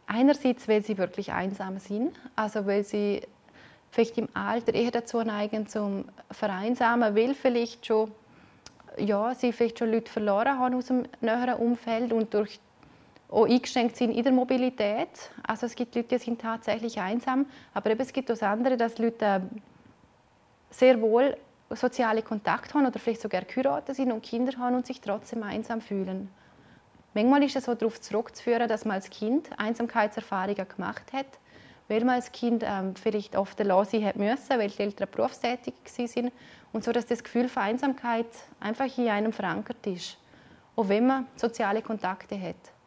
Einerseits, weil sie wirklich einsam sind, also weil sie vielleicht im Alter eher dazu neigen zum Vereinsamen, weil vielleicht schon, ja, sie vielleicht schon Leute verloren haben aus dem näheren Umfeld und durch auch eingeschränkt sind in der Mobilität. Also es gibt Leute, die sind tatsächlich einsam, aber eben es gibt auch das andere, dass Leute sehr wohl soziale Kontakte haben oder vielleicht sogar geheiratet sind und Kinder haben und sich trotzdem einsam fühlen. Manchmal ist es so darauf zurückzuführen, dass man als Kind Einsamkeitserfahrungen gemacht hat, weil man als Kind vielleicht oft allein sein hat müssen, weil die Eltern berufstätig waren und so, dass das Gefühl von Einsamkeit einfach in einem verankert ist, auch wenn man soziale Kontakte hat.